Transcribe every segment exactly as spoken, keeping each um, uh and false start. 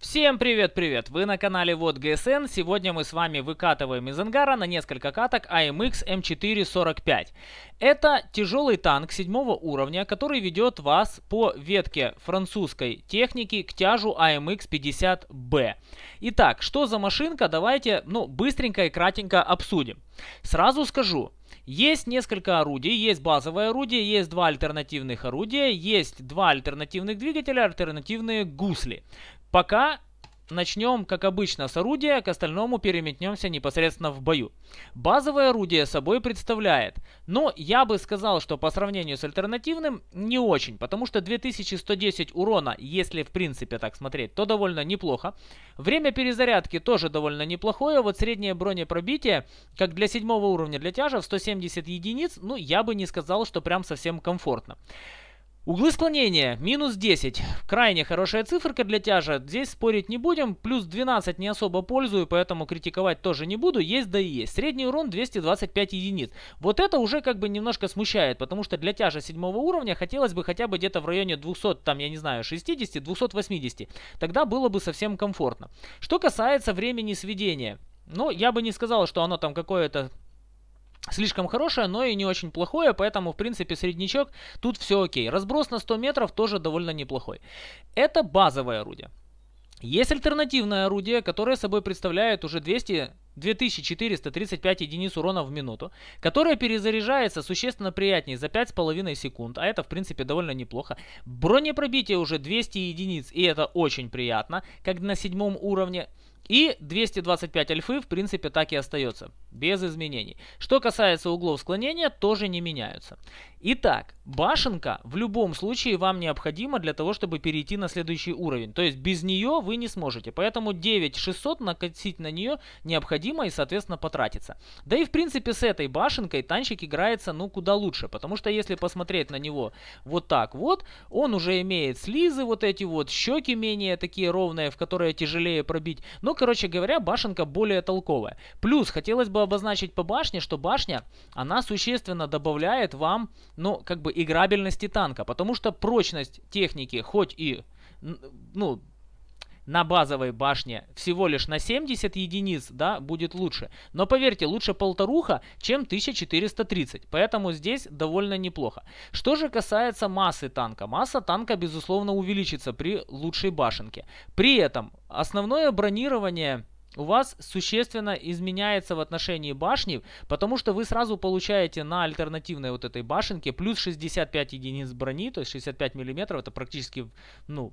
Всем привет-привет! Вы на канале Вот ГСН. Сегодня мы с вами выкатываем из ангара на несколько каток а эм икс эм четыре сорок пять. Это тяжелый танк седьмого уровня, который ведет вас по ветке французской техники к тяжу а эм икс пятьдесят бэ. Итак, что за машинка? Давайте ну, быстренько и кратенько обсудим. Сразу скажу. Есть несколько орудий, есть базовое орудие, есть два альтернативных орудия, есть два альтернативных двигателя, альтернативные гусли. Пока начнем, как обычно, с орудия, к остальному переметнемся непосредственно в бою. Базовое орудие собой представляет, но я бы сказал, что по сравнению с альтернативным не очень, потому что две тысячи сто десять урона, если в принципе так смотреть, то довольно неплохо. Время перезарядки тоже довольно неплохое, вот среднее бронепробитие, как для седьмого уровня для тяжа, в сто семьдесят единиц, ну я бы не сказал, что прям совсем комфортно. Углы склонения минус десять. Крайне хорошая циферка для тяжа. Здесь спорить не будем. Плюс двенадцать не особо пользую, поэтому критиковать тоже не буду. Есть да и есть. Средний урон двести двадцать пять единиц. Вот это уже как бы немножко смущает, потому что для тяжа седьмого уровня хотелось бы хотя бы где-то в районе двухсот, там я не знаю, шестидесяти — двухсот восьмидесяти. Тогда было бы совсем комфортно. Что касается времени сведения. Ну, я бы не сказал, что оно там какое-то слишком хорошее, но и не очень плохое, поэтому в принципе среднячок тут все окей. Разброс на сто метров тоже довольно неплохой. Это базовое орудие. Есть альтернативное орудие, которое собой представляет уже двести две тысячи четыреста тридцать пять единиц урона в минуту, которое перезаряжается существенно приятнее за пять с половиной секунд, а это в принципе довольно неплохо. Бронепробитие уже двести единиц, и это очень приятно, как на седьмом уровне. И двести двадцать пять альфы в принципе так и остается, без изменений. Что касается углов склонения, тоже не меняются. Итак, башенка в любом случае вам необходима для того, чтобы перейти на следующий уровень. То есть без нее вы не сможете. Поэтому девять тысяч шестьсот накатить на нее необходимо и соответственно потратиться. Да и в принципе с этой башенкой танчик играется ну куда лучше. Потому что если посмотреть на него вот так вот, он уже имеет слизы вот эти вот, щеки менее такие ровные, в которые тяжелее пробить. Но короче говоря, башенка более толковая. Плюс хотелось бы обозначить по башне, что башня, она существенно добавляет вам, ну, как бы играбельности танка. Потому что прочность техники, хоть и, ну, на базовой башне всего лишь на семьдесят единиц, да, будет лучше. Но поверьте, лучше полторуха, чем тысяча четыреста тридцать. Поэтому здесь довольно неплохо. Что же касается массы танка. Масса танка, безусловно, увеличится при лучшей башенке. При этом основное бронирование у вас существенно изменяется в отношении башни, потому что вы сразу получаете на альтернативной вот этой башенке плюс шестьдесят пять единиц брони, то есть шестьдесят пять миллиметров, это практически, ну,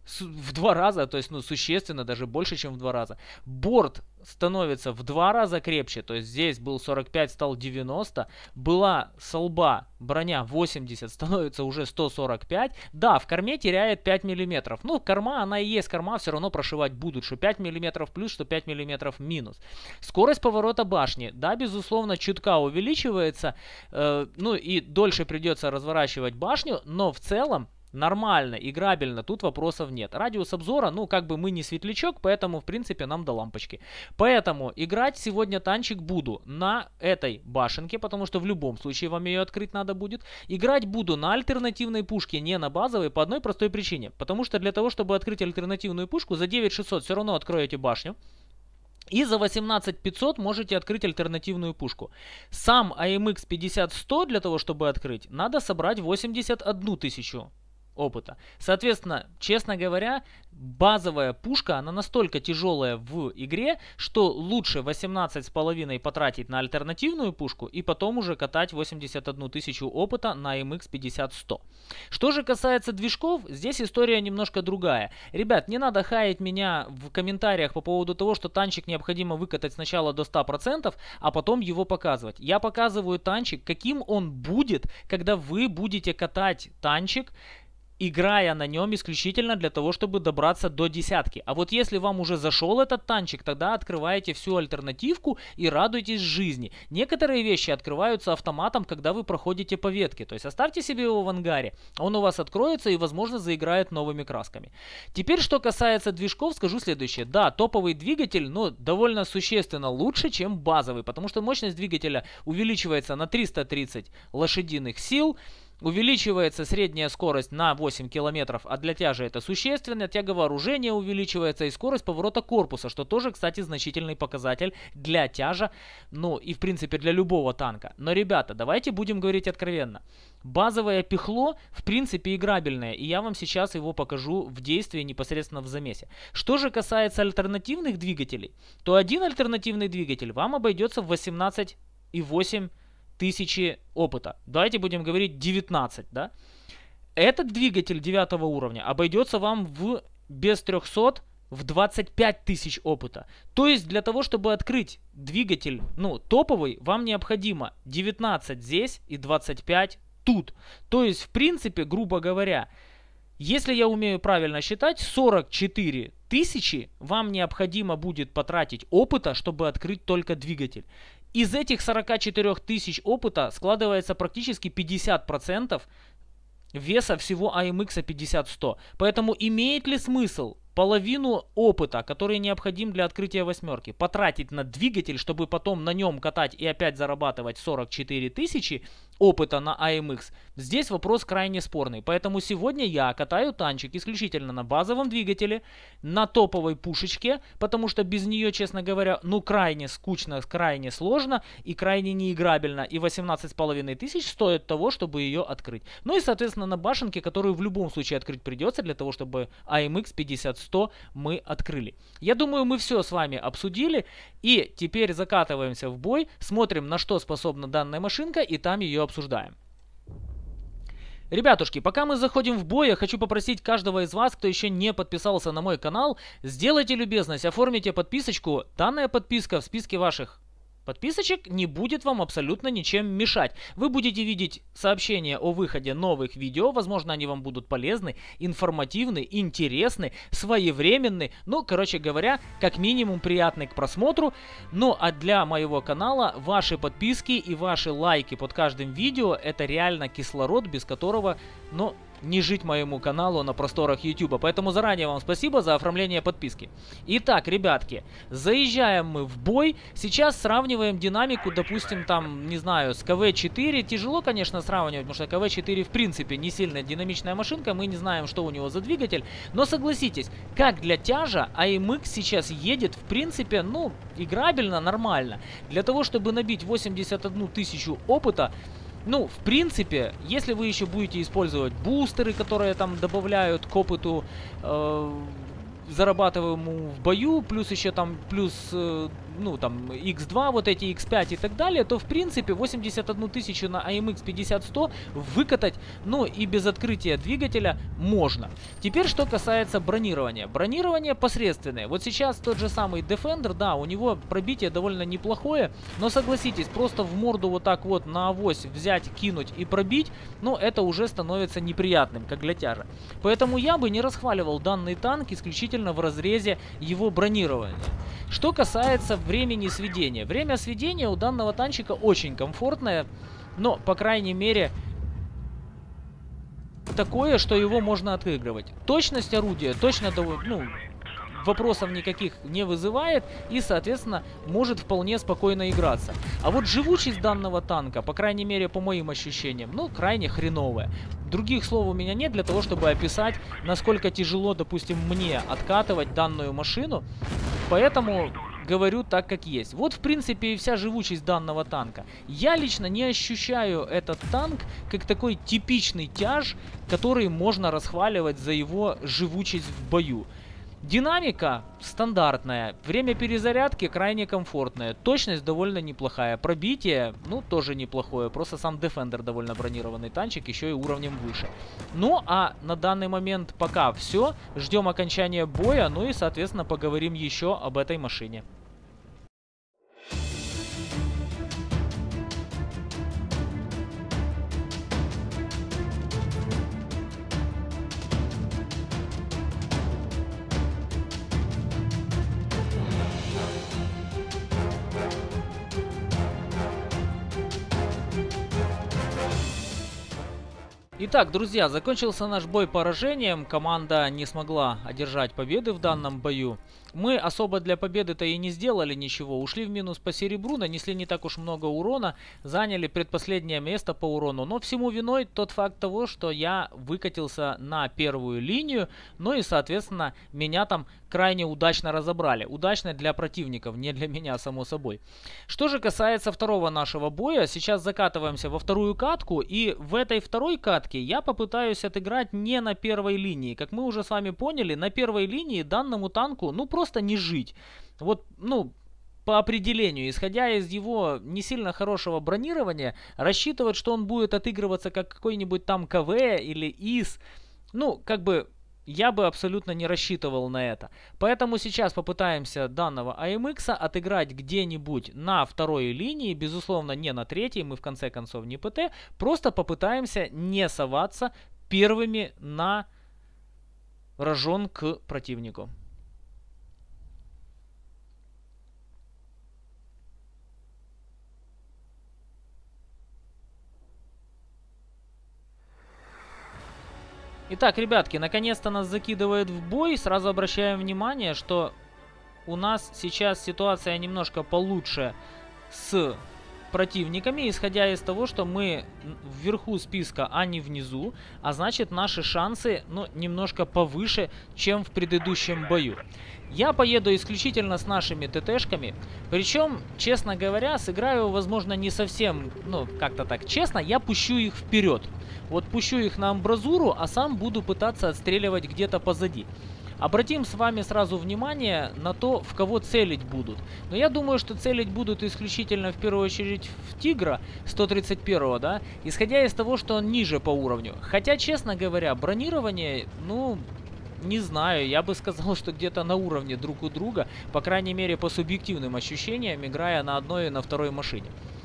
в два раза, то есть, ну, существенно, даже больше, чем в два раза. Борт становится в два раза крепче, то есть здесь был сорок пять, стал девяносто. Была со лба броня восемьдесят, становится уже сто сорок пять. Да, в корме теряет пять миллиметров. Ну, корма, она и есть корма, все равно прошивать будут, что пять миллиметров плюс, что пять миллиметров минус. Скорость поворота башни, да, безусловно, чутка увеличивается, э, ну и дольше придется разворачивать башню, но в целом нормально, играбельно, тут вопросов нет. Радиус обзора, ну, как бы мы не светлячок, поэтому, в принципе, нам до лампочки. Поэтому играть сегодня танчик буду на этой башенке, потому что в любом случае вам ее открыть надо будет. Играть буду на альтернативной пушке, не на базовой, по одной простой причине. Потому что для того, чтобы открыть альтернативную пушку, за девять тысяч шестьсот все равно откроете башню. И за восемнадцать тысяч пятьсот можете открыть альтернативную пушку. Сам а эм икс пятьдесят сто для того, чтобы открыть, надо собрать восемьдесят одну тысячу опыта. Соответственно, честно говоря, базовая пушка, она настолько тяжелая в игре, что лучше восемнадцать с половиной потратить на альтернативную пушку и потом уже катать восемьдесят одну тысячу опыта на а эм икс пятьдесят сто. Что же касается движков, здесь история немножко другая. Ребят, не надо хаять меня в комментариях по поводу того, что танчик необходимо выкатать сначала до ста процентов, а потом его показывать. Я показываю танчик, каким он будет, когда вы будете катать танчик, играя на нем исключительно для того, чтобы добраться до десятки. А вот если вам уже зашел этот танчик, тогда открываете всю альтернативку и радуйтесь жизни. Некоторые вещи открываются автоматом, когда вы проходите по ветке. То есть оставьте себе его в ангаре, он у вас откроется и, возможно, заиграет новыми красками. Теперь, что касается движков, скажу следующее. Да, топовый двигатель, но довольно существенно лучше, чем базовый, потому что мощность двигателя увеличивается на триста тридцать лошадиных сил. Увеличивается средняя скорость на восемь километров, а для тяжи это существенно. Тяга вооружения увеличивается и скорость поворота корпуса, что тоже, кстати, значительный показатель для тяжа, ну и в принципе для любого танка. Но, ребята, давайте будем говорить откровенно. Базовое пихло в принципе играбельное, и я вам сейчас его покажу в действии непосредственно в замесе. Что же касается альтернативных двигателей, то один альтернативный двигатель вам обойдется в восемнадцать и восемь тысячи опыта. Давайте будем говорить девятнадцать, да? Этот двигатель девятого уровня обойдется вам в без трёхсот в двадцать пять тысяч опыта. То есть для того, чтобы открыть двигатель, ну, топовый, вам необходимо девятнадцать здесь и двадцать пять тут. То есть, в принципе, грубо говоря, если я умею правильно считать, сорок четыре тысячи вам необходимо будет потратить опыта, чтобы открыть только двигатель. Из этих сорока четырёх тысяч опыта складывается практически пятьдесят процентов веса всего эй эм икс пятьдесят сто. Поэтому имеет ли смысл половину опыта, который необходим для открытия восьмерки, потратить на двигатель, чтобы потом на нем катать и опять зарабатывать сорок четыре тысячи опыта на эй эм икс? Здесь вопрос крайне спорный. Поэтому сегодня я катаю танчик исключительно на базовом двигателе, на топовой пушечке, потому что без нее, честно говоря, ну крайне скучно, крайне сложно и крайне неиграбельно. И восемнадцать с половиной тысяч стоит того, чтобы ее открыть. Ну и, соответственно, на башенке, которую в любом случае открыть придется, для того, чтобы эй эм икс пятьдесят сто мы открыли. Я думаю, мы все с вами обсудили. И теперь закатываемся в бой, смотрим, на что способна данная машинка, и там ее обсуждаем. Ребятушки, пока мы заходим в бой, я хочу попросить каждого из вас, кто еще не подписался на мой канал, сделайте любезность, оформите подписочку. Данная подписка в списке ваших подписочек не будет вам абсолютно ничем мешать. Вы будете видеть сообщения о выходе новых видео. Возможно, они вам будут полезны, информативны, интересны, своевременны. Ну, короче говоря, как минимум приятны к просмотру. Ну, а для моего канала ваши подписки и ваши лайки под каждым видео — это реально кислород, без которого, ну, не жить моему каналу на просторах YouTube. Поэтому заранее вам спасибо за оформление подписки. Итак, ребятки, заезжаем мы в бой. Сейчас сравниваем динамику, допустим, там, не знаю, с ка вэ четыре. Тяжело, конечно, сравнивать, потому что ка вэ четыре в принципе не сильно динамичная машинка. Мы не знаем, что у него за двигатель. Но согласитесь, как для тяжа, эй эм икс сейчас едет, в принципе, ну, играбельно, нормально. Для того, чтобы набить восемьдесят одну тысячу опыта, ну, в принципе, если вы еще будете использовать бустеры, которые там добавляют к опыту э, зарабатываемому в бою, плюс еще там, плюс, э, ну, там, икс два, вот эти икс пять и так далее, то, в принципе, восемьдесят одну тысячу на эй эм икс пятьдесят сто выкатать, ну, и без открытия двигателя можно. Теперь, что касается бронирования. Бронирование посредственное. Вот сейчас тот же самый Defender, да, у него пробитие довольно неплохое, но, согласитесь, просто в морду вот так вот на авось взять, кинуть и пробить, ну, это уже становится неприятным, как для тяжа. Поэтому я бы не расхваливал данный танк исключительно в разрезе его бронирования. Что касается времени сведения. Время сведения у данного танчика очень комфортное, но, по крайней мере, такое, что его можно отыгрывать. Точность орудия точно, ну, вопросов никаких не вызывает и, соответственно, может вполне спокойно играться. А вот живучесть данного танка, по крайней мере, по моим ощущениям, ну, крайне хреновая. Других слов у меня нет для того, чтобы описать, насколько тяжело, допустим, мне откатывать данную машину. Поэтому говорю так, как есть. Вот, в принципе, и вся живучесть данного танка. Я лично не ощущаю этот танк как такой типичный тяж, который можно расхваливать за его живучесть в бою. Динамика стандартная, время перезарядки крайне комфортное, точность довольно неплохая, пробитие, ну, тоже неплохое, просто сам Defender довольно бронированный танчик, еще и уровнем выше. Ну, а на данный момент пока все, ждем окончания боя, ну и, соответственно, поговорим еще об этой машине. Итак, друзья, закончился наш бой поражением. Команда не смогла одержать победы в данном бою. Мы особо для победы-то и не сделали ничего. Ушли в минус по серебру, нанесли не так уж много урона, заняли предпоследнее место по урону. Но всему виной тот факт того, что я выкатился на первую линию, ну и, соответственно, меня там крайне удачно разобрали. Удачно для противников, не для меня, само собой. Что же касается второго нашего боя, сейчас закатываемся во вторую катку, и в этой второй катке я попытаюсь отыграть не на первой линии. Как мы уже с вами поняли, на первой линии данному танку, ну, просто просто не жить. Вот, ну, по определению, исходя из его не сильно хорошего бронирования, рассчитывать, что он будет отыгрываться как какой-нибудь там КВ или ИС, ну, как бы, я бы абсолютно не рассчитывал на это. Поэтому сейчас попытаемся данного эй эм икс отыграть где-нибудь на второй линии, безусловно, не на третьей, мы в конце концов не ПТ, просто попытаемся не соваться первыми на рожон к противнику. Итак, ребятки, наконец-то нас закидывает в бой. Сразу обращаем внимание, что у нас сейчас ситуация немножко получше с противниками, исходя из того, что мы вверху списка, а не внизу, а значит наши шансы, ну, немножко повыше, чем в предыдущем бою. Я поеду исключительно с нашими ТТшками, причем, честно говоря, сыграю, возможно, не совсем, ну, как-то так честно, я пущу их вперед. Вот пущу их на амбразуру, а сам буду пытаться отстреливать где-то позади. Обратим с вами сразу внимание на то, в кого целить будут. Но я думаю, что целить будут исключительно в первую очередь в Тигра сто тридцать первого, да, исходя из того, что он ниже по уровню. Хотя, честно говоря, бронирование, ну, не знаю, я бы сказал, что где-то на уровне друг у друга, по крайней мере по субъективным ощущениям, играя на одной и на второй машине.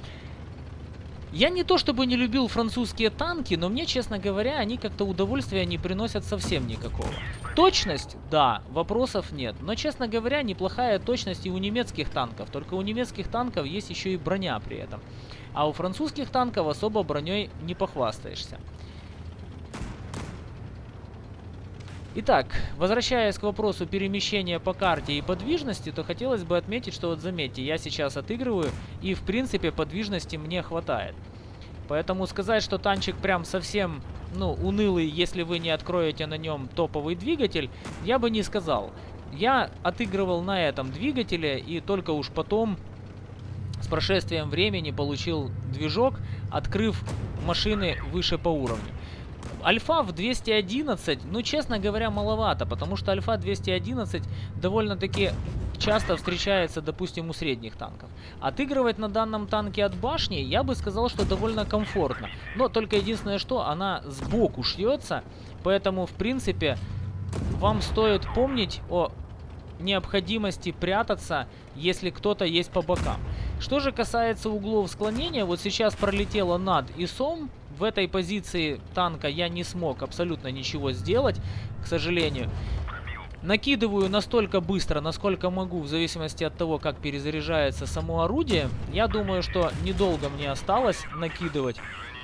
Я не то чтобы не любил французские танки, но мне, честно говоря, они как-то удовольствия не приносят совсем никакого. Точность, да, вопросов нет. Но, честно говоря, неплохая точность и у немецких танков. Только у немецких танков есть еще и броня при этом. А у французских танков особо броней не похвастаешься. Итак, возвращаясь к вопросу перемещения по карте и подвижности, то хотелось бы отметить, что вот заметьте, я сейчас отыгрываю, и в принципе подвижности мне хватает. Поэтому сказать, что танчик прям совсем, ну, унылый, если вы не откроете на нем топовый двигатель, я бы не сказал. Я отыгрывал на этом двигателе, и только уж потом, с прошествием времени, получил движок, открыв машины выше по уровню. Альфа в двести одиннадцать, ну, честно говоря, маловато, потому что альфа двести одиннадцать довольно-таки часто встречается, допустим, у средних танков. Отыгрывать на данном танке от башни, я бы сказал, что довольно комфортно. Но только единственное, что она сбоку шьется, поэтому, в принципе, вам стоит помнить о необходимости прятаться, если кто-то есть по бокам. Что же касается углов склонения, вот сейчас пролетело над ИСом. В этой позиции танка я не смог абсолютно ничего сделать, к сожалению. Накидываю настолько быстро, насколько могу, в зависимости от того, как перезаряжается само орудие. Я думаю, что недолго мне осталось накидывать.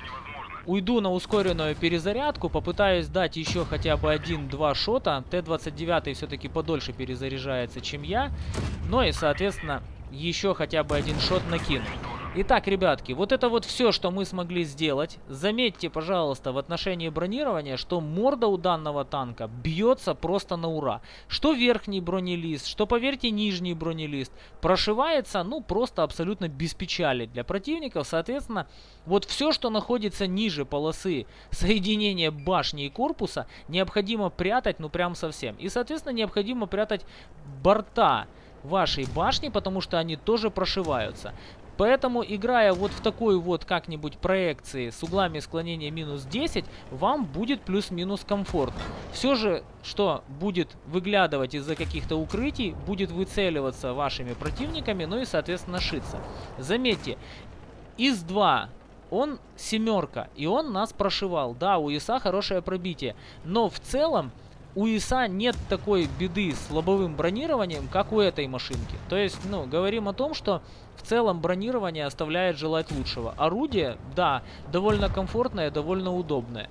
Уйду на ускоренную перезарядку, попытаюсь дать еще хотя бы один-два шота. Т двадцать девять все-таки подольше перезаряжается, чем я. Но и, соответственно, еще хотя бы один шот накину. Итак, ребятки, вот это вот все, что мы смогли сделать. Заметьте, пожалуйста, в отношении бронирования, что морда у данного танка бьется просто на ура. Что верхний бронелист, что, поверьте, нижний бронелист прошивается, ну, просто абсолютно без печали для противников. Соответственно, вот все, что находится ниже полосы соединения башни и корпуса, необходимо прятать, ну, прям совсем. И, соответственно, необходимо прятать борта вашей башни, потому что они тоже прошиваются. Поэтому, играя вот в такой вот как-нибудь проекции с углами склонения минус десять, вам будет плюс-минус комфортно. Все же, что будет выглядывать из-за каких-то укрытий, будет выцеливаться вашими противниками, ну и, соответственно, шиться. Заметьте, ИС два, он семерка, и он нас прошивал. Да, у ИСа хорошее пробитие, но в целом у ИСа нет такой беды с лобовым бронированием, как у этой машинки. То есть, ну, говорим о том, что в целом бронирование оставляет желать лучшего. Орудие, да, довольно комфортное, довольно удобное.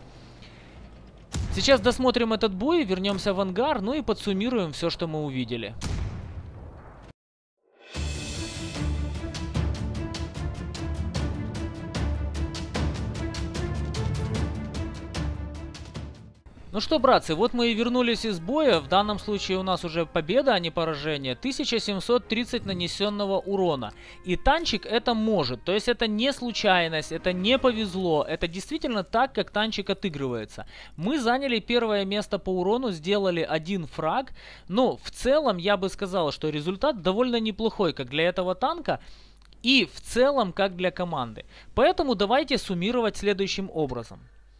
Сейчас досмотрим этот бой, вернемся в ангар, ну и подсуммируем все, что мы увидели. Ну что, братцы, вот мы и вернулись из боя. В данном случае у нас уже победа, а не поражение. тысяча семьсот тридцать нанесенного урона. И танчик это может. То есть это не случайность, это не повезло. Это действительно так, как танчик отыгрывается. Мы заняли первое место по урону, сделали один фраг. Но в целом я бы сказал, что результат довольно неплохой, как для этого танка. И в целом, как для команды. Поэтому давайте суммировать следующим образом.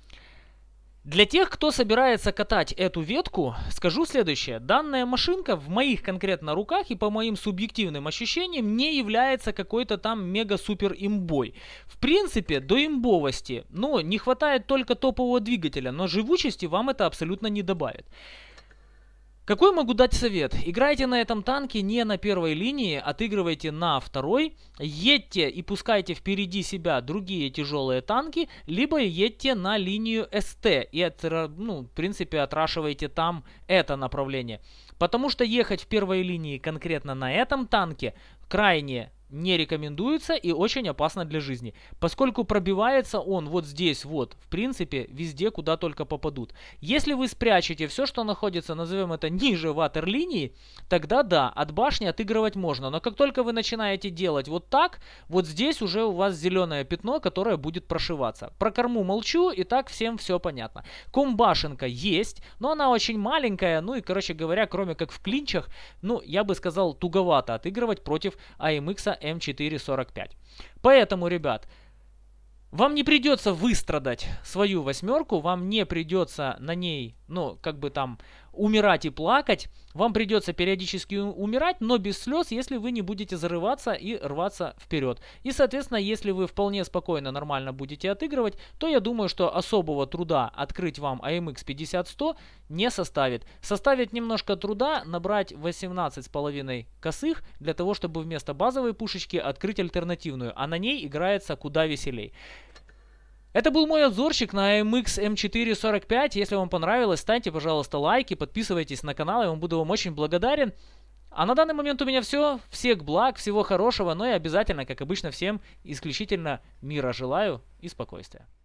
Для тех, кто собирается катать эту ветку, скажу следующее. Данная машинка в моих конкретно руках и по моим субъективным ощущениям не является какой-то там мега-супер имбой. В принципе, до имбовости, ну, не хватает только топового двигателя, но живучести вам это абсолютно не добавит. Какой могу дать совет? Играйте на этом танке не на первой линии, отыгрывайте на второй, едьте и пускайте впереди себя другие тяжелые танки, либо едьте на линию СТ и, ну, в принципе, отрашивайте там это направление. Потому что ехать в первой линии конкретно на этом танке крайне не рекомендуется и очень опасно для жизни, поскольку пробивается он вот здесь вот, в принципе, везде, куда только попадут. Если вы спрячете все, что находится, назовем это, ниже ватерлинии, тогда да, от башни отыгрывать можно, но как только вы начинаете делать вот так, вот здесь уже у вас зеленое пятно, которое будет прошиваться. Про корму молчу, и так всем все понятно. Комбашенка есть, но она очень маленькая, ну и, короче говоря, кроме как в клинчах, ну, я бы сказал, туговато отыгрывать против эй эм икс эм четыре сорок пять. Поэтому, ребят, вам не придется выстрадать свою восьмерку, вам не придется на ней, ну, как бы там, умирать и плакать. Вам придется периодически умирать, но без слез, если вы не будете зарываться и рваться вперед. И, соответственно, если вы вполне спокойно, нормально будете отыгрывать, то я думаю, что особого труда открыть вам эй эм икс пятьдесят сто не составит. Составит немножко труда набрать восемнадцать с половиной косых для того, чтобы вместо базовой пушечки открыть альтернативную, а на ней играется куда веселей. Это был мой обзорчик на эй эм икс эм четыре сорок пять. Если вам понравилось, ставьте, пожалуйста, лайки, подписывайтесь на канал, я вам буду вам очень благодарен. А на данный момент у меня все. Всех благ, всего хорошего, но и обязательно, как обычно, всем исключительно мира желаю и спокойствия.